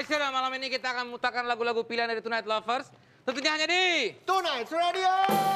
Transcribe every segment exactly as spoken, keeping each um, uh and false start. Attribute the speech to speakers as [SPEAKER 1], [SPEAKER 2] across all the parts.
[SPEAKER 1] Show, dan malam ini kita akan memutarkan lagu-lagu pilihan dari Tonight Lovers. Tentunya hanya di
[SPEAKER 2] Tonight Radio.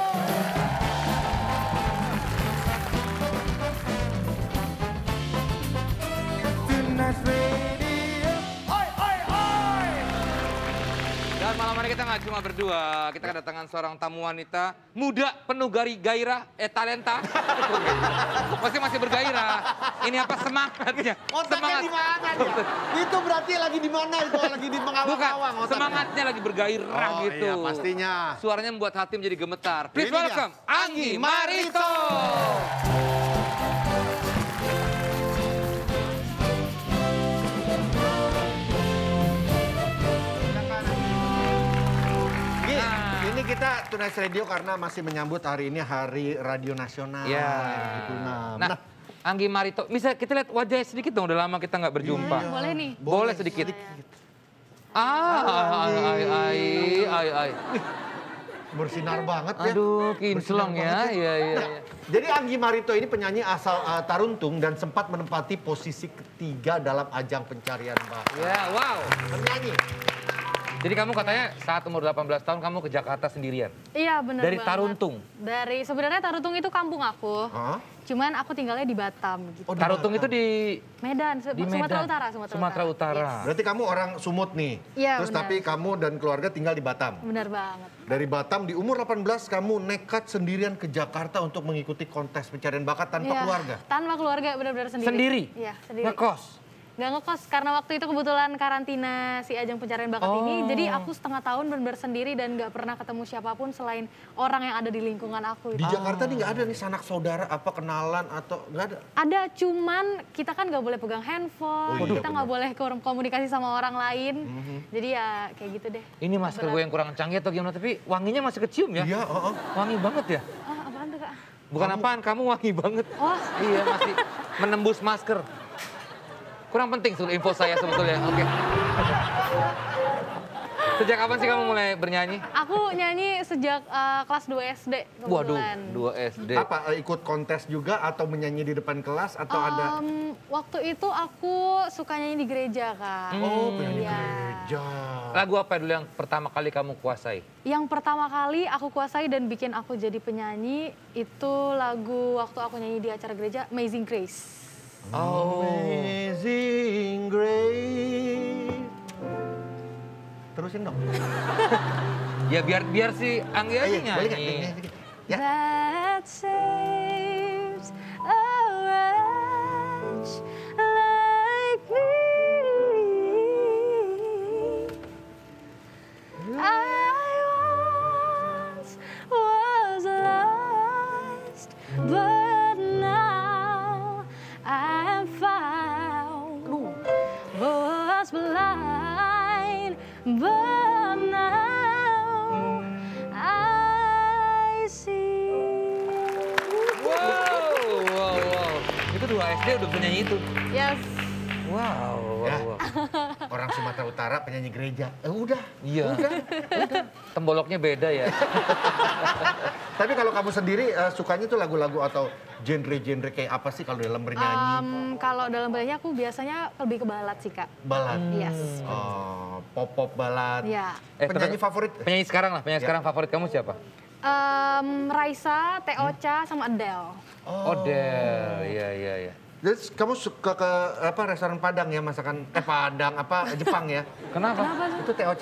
[SPEAKER 2] Tonight Radio. Oi, oi, oi.
[SPEAKER 1] Dan malam ini kita nggak cuma berdua, kita kedatangan seorang tamu wanita muda, penuh gari gairah, eh talenta. Masih masih bergairah. Ini apa semangatnya?
[SPEAKER 2] Otaknya di mana dia? Itu berarti lagi di mana itu? Lagi di mengawang-awang otaknya.
[SPEAKER 1] Semangatnya lagi bergairah
[SPEAKER 2] Oh,
[SPEAKER 1] gitu.
[SPEAKER 2] iya, pastinya.
[SPEAKER 1] Suaranya membuat hati menjadi gemetar. Please
[SPEAKER 2] Ini dia,
[SPEAKER 1] welcome Anggi Marito.
[SPEAKER 2] Ini kita Tonight Radio karena masih menyambut hari ini Hari Radio Nasional.
[SPEAKER 1] Ya.
[SPEAKER 2] Gitu, nah,
[SPEAKER 1] Nah, Anggi Marito, bisa kita lihat wajahnya sedikit dong, udah lama kita nggak berjumpa.
[SPEAKER 2] Iya.
[SPEAKER 3] Boleh nih.
[SPEAKER 1] Boleh sedikit. Ah, ay, ay, ay, ay.
[SPEAKER 2] bersinar banget ya.
[SPEAKER 1] Aduh, kinclong ya.
[SPEAKER 2] Bersinar banget
[SPEAKER 1] Iya, iya,
[SPEAKER 2] Nah,
[SPEAKER 1] iya.
[SPEAKER 2] Jadi Anggi Marito ini penyanyi asal uh, Taruntung dan sempat menempati posisi ketiga dalam ajang pencarian bakat.
[SPEAKER 1] Ya, wow.
[SPEAKER 2] Penyanyi.
[SPEAKER 1] Jadi kamu katanya saat umur delapan belas tahun kamu ke Jakarta sendirian?
[SPEAKER 3] Iya benar
[SPEAKER 1] Dari
[SPEAKER 3] banget.
[SPEAKER 1] Taruntung?
[SPEAKER 3] Dari sebenarnya Taruntung itu kampung aku.
[SPEAKER 2] Hah?
[SPEAKER 3] Cuman aku tinggalnya di Batam gitu.
[SPEAKER 2] Oh, di
[SPEAKER 1] Taruntung
[SPEAKER 2] Batam.
[SPEAKER 1] itu di
[SPEAKER 3] Medan, Su-
[SPEAKER 1] di
[SPEAKER 3] Sumatera
[SPEAKER 1] Medan.
[SPEAKER 3] Utara, Sumatera,
[SPEAKER 1] Sumatera Utara.
[SPEAKER 3] Yes.
[SPEAKER 2] Berarti kamu orang Sumut nih.
[SPEAKER 3] Iya,
[SPEAKER 2] Terus
[SPEAKER 3] benar.
[SPEAKER 2] tapi kamu dan keluarga tinggal di Batam.
[SPEAKER 3] Benar banget.
[SPEAKER 2] Dari Batam di umur delapan belas kamu nekat sendirian ke Jakarta untuk mengikuti kontes pencarian bakat tanpa
[SPEAKER 3] Iya,
[SPEAKER 2] keluarga.
[SPEAKER 3] Tanpa keluarga, benar-benar sendiri.
[SPEAKER 1] Sendiri?
[SPEAKER 3] Iya, sendiri.
[SPEAKER 1] Ngekos?
[SPEAKER 3] Nggak ngekos, karena waktu itu kebetulan karantina si ajang pencarian bakat
[SPEAKER 1] Oh.
[SPEAKER 3] ini. Jadi aku setengah tahun benar-benar sendiri dan nggak pernah ketemu siapapun selain orang yang ada di lingkungan aku.
[SPEAKER 2] Di
[SPEAKER 3] Gitu.
[SPEAKER 2] Jakarta nih nggak ada nih sanak saudara apa kenalan atau nggak ada?
[SPEAKER 3] Ada, cuman kita kan nggak boleh pegang
[SPEAKER 2] Oh
[SPEAKER 3] handphone,
[SPEAKER 2] iya,
[SPEAKER 3] kita nggak boleh ko- komunikasi sama orang lain. Jadi ya kayak gitu deh.
[SPEAKER 1] Ini masker gue yang kurang canggih atau gimana? Tapi wanginya masih kecium ya?
[SPEAKER 2] Iya, oh, oh.
[SPEAKER 1] Wangi banget ya?
[SPEAKER 3] Oh, apaan tuh, Kak?
[SPEAKER 1] Bukan apaan, kamu wangi banget.
[SPEAKER 3] Oh.
[SPEAKER 1] Iya, masih menembus masker. Kurang penting sebetulnya info saya sebetulnya. Oke. Sejak kapan sih kamu mulai bernyanyi?
[SPEAKER 3] Aku nyanyi sejak uh, kelas dua S D
[SPEAKER 1] Waduh,
[SPEAKER 3] kebetulan.
[SPEAKER 1] dua S D.
[SPEAKER 2] Apa eh, ikut kontes juga atau menyanyi di depan kelas atau ada?
[SPEAKER 3] Em, waktu itu aku suka nyanyi di gereja, Kak.
[SPEAKER 2] Oh, penyanyi
[SPEAKER 3] Iya.
[SPEAKER 2] gereja.
[SPEAKER 1] Lagu apa dulu yang pertama kali kamu kuasai?
[SPEAKER 3] Yang pertama kali aku kuasai dan bikin aku jadi penyanyi itu lagu waktu aku nyanyi di acara gereja, Amazing Grace.
[SPEAKER 1] Oh.
[SPEAKER 2] Amazing Grace. Terusin dong.
[SPEAKER 1] Ya biar biar si Anggi aja
[SPEAKER 2] Ayo, boleh nggak?
[SPEAKER 1] nyanyi.
[SPEAKER 2] Nyanyi sedikit. Ya.
[SPEAKER 3] That saves a wretch like me. I once was lost, but now I am found. Was blind, but now I see.
[SPEAKER 1] Wow, wow, wow. Itu dua S D udah bisa nyanyi itu.
[SPEAKER 3] Yes.
[SPEAKER 1] Wow, wow,
[SPEAKER 2] Ya.
[SPEAKER 1] wow.
[SPEAKER 2] Orang Sumatera Utara penyanyi gereja. Eh, udah.
[SPEAKER 1] Iya.
[SPEAKER 2] Udah. udah.
[SPEAKER 1] Temboloknya beda ya.
[SPEAKER 2] Tapi kalau kamu sendiri eh, sukanya tuh lagu-lagu atau genre-genre kayak apa sih kalau dalam bernyanyi?
[SPEAKER 3] Em, kalau dalam bernyanyi aku biasanya lebih ke balad sih, Kak.
[SPEAKER 2] Balad.
[SPEAKER 3] Yes.
[SPEAKER 2] Oh, pop-pop balad.
[SPEAKER 3] Ya.
[SPEAKER 1] Eh,
[SPEAKER 2] Penyanyi
[SPEAKER 1] tapi-
[SPEAKER 2] favorit?
[SPEAKER 1] Penyanyi sekarang lah, penyanyi
[SPEAKER 2] Ya.
[SPEAKER 1] sekarang favorit kamu siapa?
[SPEAKER 3] Em, Raisa, T O C A, sama Adele.
[SPEAKER 1] Oh, Del. Iya, iya, iya.
[SPEAKER 2] Jadi kamu suka ke apa restoran Padang ya masakan eh Padang apa Jepang ya?
[SPEAKER 1] Kenapa?
[SPEAKER 3] Kenapa sih?
[SPEAKER 2] Itu T O C.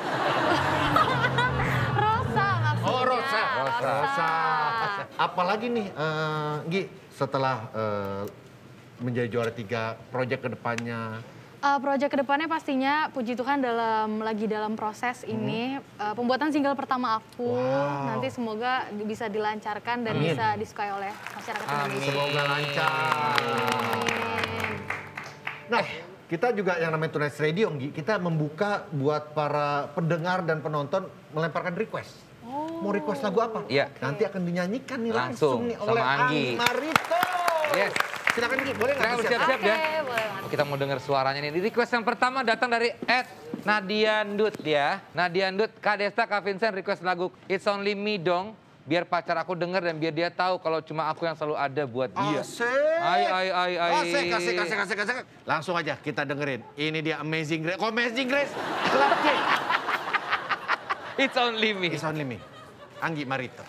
[SPEAKER 3] Rosa maksudnya.
[SPEAKER 2] Oh, Rosa.
[SPEAKER 1] Rosa.
[SPEAKER 2] Rosa. Apalagi nih eh, Gi setelah eh, menjadi juara tiga proyek kedepannya.
[SPEAKER 3] Uh, proyek kedepannya pastinya puji Tuhan dalam lagi dalam proses ini uh, pembuatan single pertama aku.
[SPEAKER 2] Wow.
[SPEAKER 3] Nanti semoga di- bisa dilancarkan dan
[SPEAKER 2] Amin.
[SPEAKER 3] bisa disukai oleh masyarakat
[SPEAKER 1] Amin.
[SPEAKER 3] Indonesia.
[SPEAKER 2] Semoga lancar.
[SPEAKER 3] Amin.
[SPEAKER 2] Nah, kita juga yang namanya Tonight Radio, Gi, kita membuka buat para pendengar dan penonton melemparkan request.
[SPEAKER 3] Oh.
[SPEAKER 2] Mau request lagu apa?
[SPEAKER 1] Iya.
[SPEAKER 2] Nanti akan dinyanyikan nih
[SPEAKER 1] Langsung,
[SPEAKER 2] langsung, nih
[SPEAKER 1] sama
[SPEAKER 2] oleh
[SPEAKER 1] Anggi.
[SPEAKER 2] Anggi Marito.
[SPEAKER 1] Yes.
[SPEAKER 2] Silakan Gi, boleh nggak
[SPEAKER 1] Silakan
[SPEAKER 2] bersiap?
[SPEAKER 1] bersiap-siap.
[SPEAKER 3] Oke,
[SPEAKER 1] ya.
[SPEAKER 3] boleh banget.
[SPEAKER 1] Oh, kita mau dengar suaranya nih. Request yang pertama datang dari Ed Nadia Ndut ya. Nadia Ndut, Kak Desta, Kak Vincent request lagu It's Only Me Dong Biar pacar aku denger dan biar dia tahu kalau cuma aku yang selalu ada buat dia.
[SPEAKER 2] Asik.
[SPEAKER 1] Ai, ai, ai, ai.
[SPEAKER 2] Asik, asik, asik, asik, asik. Langsung aja kita dengerin. Ini dia Amazing Grace. Kok Amazing Grace? Club J.
[SPEAKER 1] It's only me.
[SPEAKER 2] It's only me. Anggi Marito.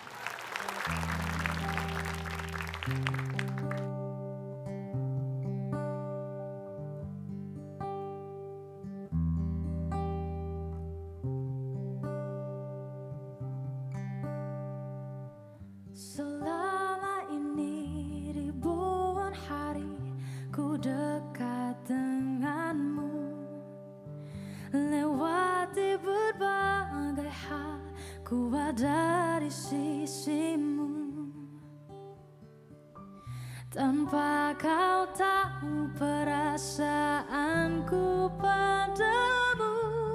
[SPEAKER 4] Selama ini ribuan hari ku dekat denganmu, lewati berbagai hal ku ada di sisimu. Tanpa kau tahu perasaanku padamu,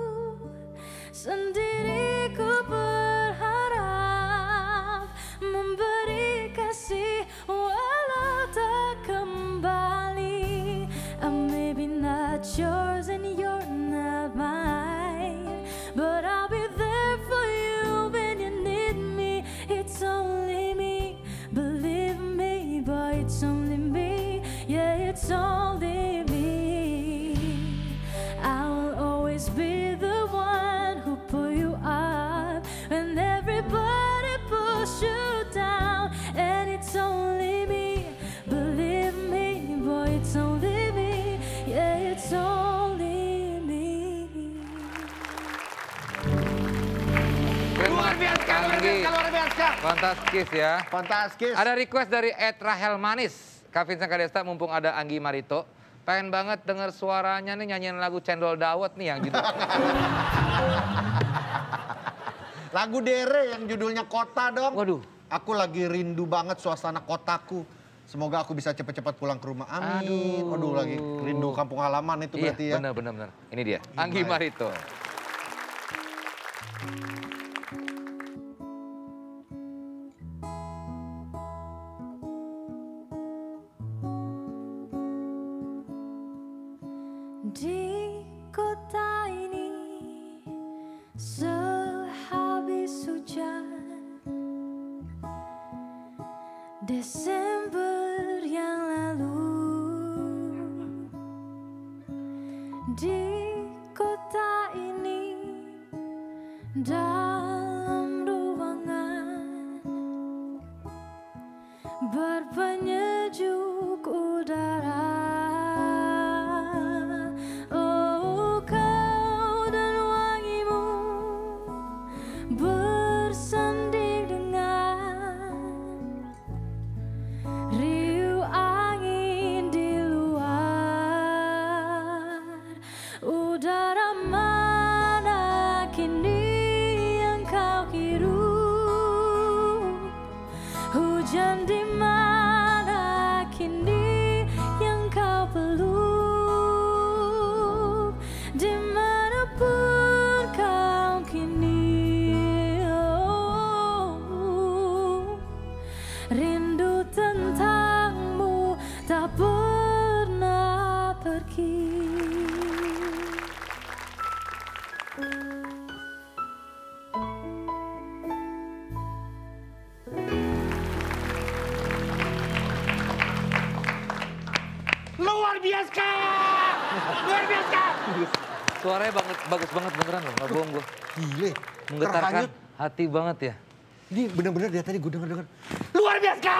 [SPEAKER 4] sendiri ku berharap memberi kasih walau tak kembali. I may be not yours and you're not mine, but I'll be there for you when you need me. It's only me, believe me, boy, it's only me. Yeah, it's only me. I will always be the one who pull you up when everybody pulls you down. And it's only me, believe me, boy, it's only me. Yeah, it's only me.
[SPEAKER 1] Keren
[SPEAKER 2] Luar
[SPEAKER 1] banget,
[SPEAKER 2] biasa, luar
[SPEAKER 1] Anggi.
[SPEAKER 2] biasa, luar biasa.
[SPEAKER 1] Fantastis ya.
[SPEAKER 2] Fantastis.
[SPEAKER 1] Ada request dari Ed Rahel Manis. Kak Vincent Kadesta, mumpung ada Anggi Marito. Pengen banget denger suaranya nih nyanyiin lagu Cendol Dawet nih yang judul.
[SPEAKER 2] Lagu Dere yang judulnya Kota dong.
[SPEAKER 1] Waduh.
[SPEAKER 2] Aku lagi rindu banget suasana kotaku. Semoga aku bisa cepat-cepat pulang ke rumah. Amin.
[SPEAKER 1] Aduh.
[SPEAKER 2] Aduh, lagi rindu kampung halaman itu
[SPEAKER 1] Iya,
[SPEAKER 2] berarti ya.
[SPEAKER 1] bener, bener, bener. Ini dia, Anggi
[SPEAKER 2] Gimana?
[SPEAKER 1] Marito.
[SPEAKER 4] Di kota ini sehabis hujan Desember yang lalu, di kota ini dalam ruangan berpenyejuk udara. Oh, kau dan wangimu bersanding dengan riuh angin di luar. Udara mana kini yang kau hirup? Hujan di mana kini yang kau peluk? Dimanapun kau kini, oh, rindu tentangmu tak pernah pergi.
[SPEAKER 2] Luar biasa! Luar biasa!
[SPEAKER 1] Suaranya banget, bagus banget beneran loh, gak bohong gue.
[SPEAKER 2] Gile,
[SPEAKER 1] Menggetarkan
[SPEAKER 2] terhanyut.
[SPEAKER 1] hati banget ya.
[SPEAKER 2] Ini bener-bener dari tadi gue denger-denger. Luar biasa!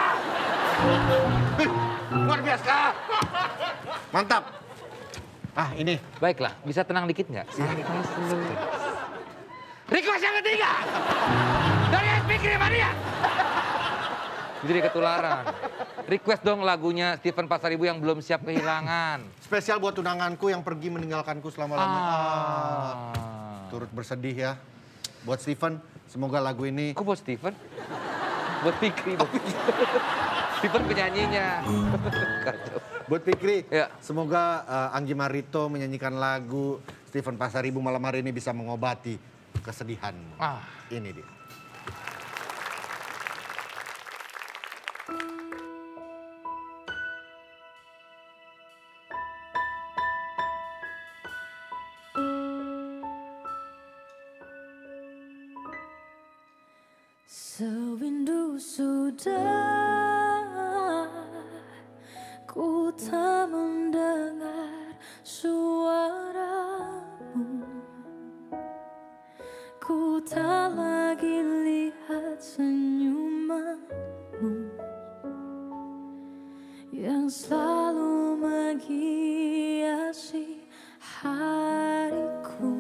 [SPEAKER 2] Luar biasa! Mantap. Ah, ini.
[SPEAKER 1] Baiklah, bisa tenang dikit nggak? Santai slow.
[SPEAKER 2] Request yang ketiga.
[SPEAKER 1] Dari S P Fikri Mania. Jadi ketularan. Request dong lagunya Stephen Pasaribu yang belum siap kehilangan.
[SPEAKER 2] Spesial buat tunanganku yang pergi meninggalkanku selama-lamanya.
[SPEAKER 1] Ah.
[SPEAKER 2] Ah. Turut bersedih ya. Buat Stephen, semoga lagu ini...
[SPEAKER 1] Kok buat Stephen? Buat Fikri. Buat Stephen penyanyinya. Kacau.
[SPEAKER 2] Buat Fikri,
[SPEAKER 1] Ya.
[SPEAKER 2] semoga uh, Anggi Marito menyanyikan lagu Stephen Pasaribu malam hari ini bisa mengobati kesedihan.
[SPEAKER 1] Ah.
[SPEAKER 2] Ini dia.
[SPEAKER 4] Sewindu sudah ku tak mendengar suaramu, ku tak lagi lihat senyumanmu yang selalu menghiasi hariku.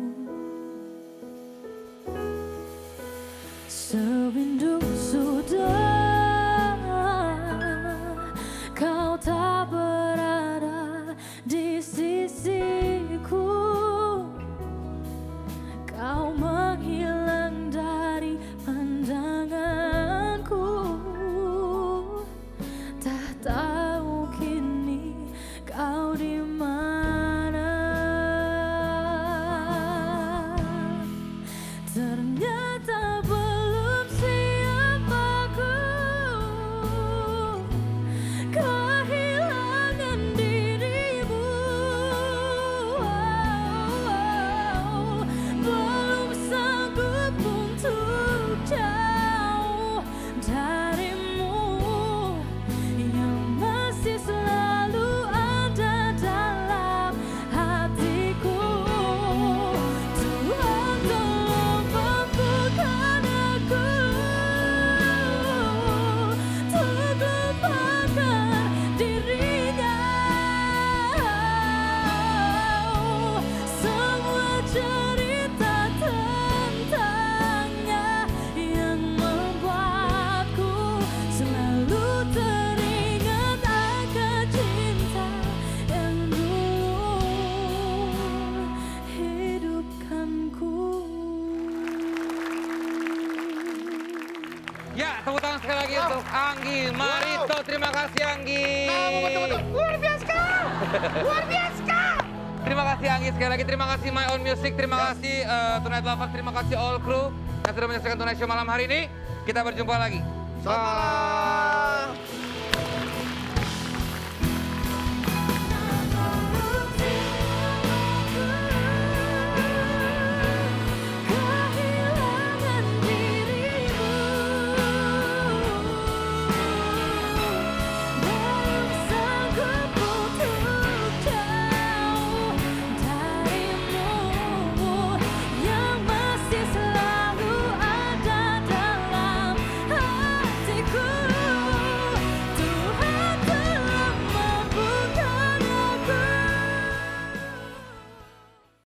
[SPEAKER 4] Sewindu sudah kau tak berada di sisiku, kau menghilang dari pandanganku. Tak tahu kini kau di mana. Ternyata belum siap aku kehilangan dirimu. Belum sanggup untuk jauh darimu, yang masih selalu ada dalam hatiku. Tuhan tolong mampukan aku untuk lupakan dirinya. Semua cerita tentangnya yang membuatku selalu teringat akan cinta yang dulu hidupkanku.
[SPEAKER 1] Ya, tepuk tangan sekali lagi untuk Anggi Marito. Terima kasih Anggi.
[SPEAKER 2] Luar biasa. Luar biasa.
[SPEAKER 1] Terima kasih Anggi sekali lagi. Terima kasih My Own Music. Terima kasih eh, Tonight Lovers. Terima kasih All Crew yang sudah menyaksikan Tonight Show malam hari ini. Kita berjumpa lagi.
[SPEAKER 2] Selamat malam.